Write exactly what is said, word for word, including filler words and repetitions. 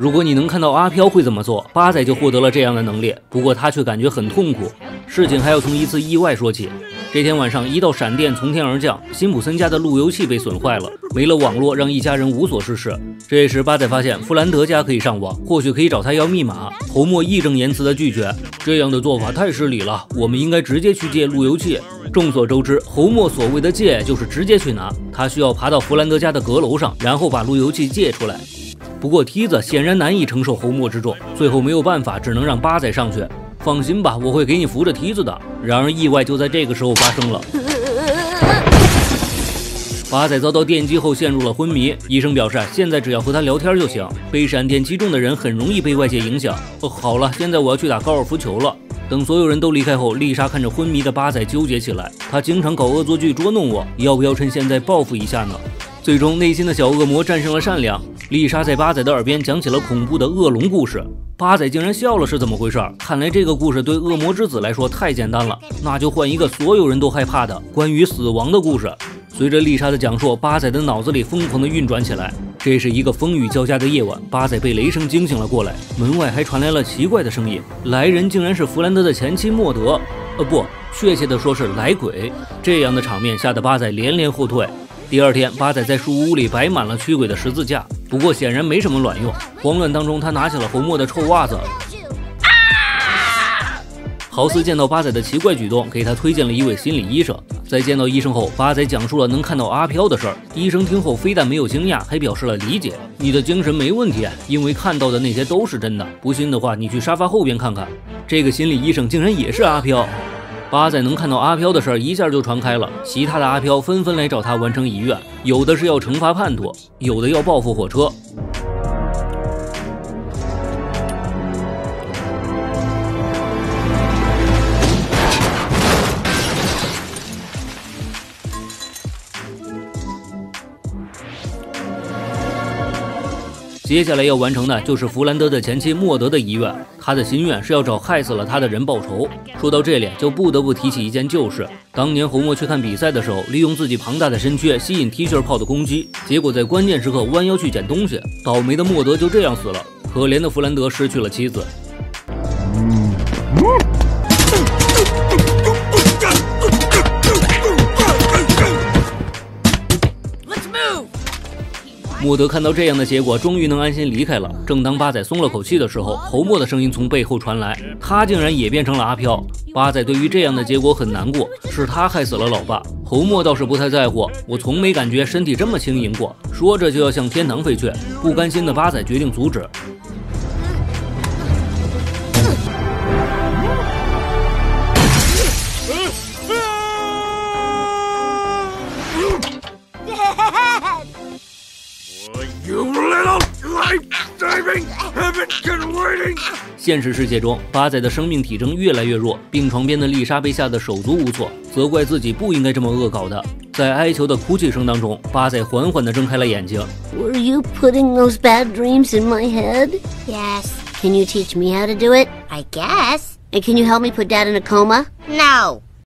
如果你能看到阿飘会怎么做，八仔就获得了这样的能力。不过他却感觉很痛苦。事情还要从一次意外说起。这天晚上，一道闪电从天而降，辛普森家的路由器被损坏了，没了网络，让一家人无所事事。这时，八仔发现弗兰德家可以上网，或许可以找他要密码。侯默义正言辞地拒绝，这样的做法太失礼了，我们应该直接去借路由器。众所周知，侯默所谓的借就是直接去拿，他需要爬到弗兰德家的阁楼上，然后把路由器借出来。不过梯子显然难以承受侯默之重，最后没有办法，只能让八仔上去。放心吧，我会给你扶着梯子的。然而意外就在这个时候发生了。八仔遭到电击后陷入了昏迷，医生表示现在只要和他聊天就行。被闪电击中的人很容易被外界影响。哦，好了，现在我要去打高尔夫球了。等所有人都离开后，丽莎看着昏迷的八仔纠结起来。他经常搞恶作剧捉弄我，要不要趁现在报复一下呢？最终，内心的小恶魔战胜了善良。丽莎在八仔的耳边讲起了恐怖的恶龙故事。八仔竟然笑了，是怎么回事？看来这个故事对恶魔之子来说太简单了，那就换一个所有人都害怕的关于死亡的故事。随着丽莎的讲述，八仔的脑子里疯狂地运转起来。这是一个风雨交加的夜晚，八仔被雷声惊醒了过来，门外还传来了奇怪的声音，来人竟然是弗兰德的前妻莫德，呃不，确切的说是来鬼。这样的场面吓得八仔连连后退。第二天，八仔在树屋里摆满了驱鬼的十字架，不过显然没什么卵用。慌乱当中，他拿起了侯默的臭袜子。豪斯见到八仔的奇怪举动，给他推荐了一位心理医生。在见到医生后，八仔讲述了能看到阿飘的事儿。医生听后非但没有惊讶，还表示了理解。你的精神没问题，因为看到的那些都是真的。不信的话，你去沙发后边看看。这个心理医生竟然也是阿飘。八仔能看到阿飘的事儿一下就传开了，其他的阿飘纷纷来找他完成遗愿，有的是要惩罚叛徒，有的要报复火车。接下来要完成的就是弗兰德的前妻莫德的遗愿，他的心愿是要找害死了他的人报仇。说到这里，就不得不提起一件旧事。当年侯默去看比赛的时候，利用自己庞大的身躯吸引 T 恤炮的攻击，结果在关键时刻弯腰去捡东西，倒霉的莫德就这样死了。可怜的弗兰德失去了妻子。莫德看到这样的结果，终于能安心离开了。正当八仔松了口气的时候，侯默的声音从背后传来，他竟然也变成了阿飘。八仔对于这样的结果很难过，是他害死了老爸。侯默倒是不太在乎，我从没感觉身体这么轻盈过。说着就要向天堂飞去，不甘心的八仔决定阻止。现实世界中，八仔的生命体征越来越弱，病床边的丽莎被吓得手足无措，责怪自己不应该这么恶搞的。在哀求的哭泣声当中，八仔缓缓地睁开了眼睛。 Were you putting those bad dreams in my head? Yes. Can you teach me how to do it? I guess. And can you help me put Dad in a coma? No.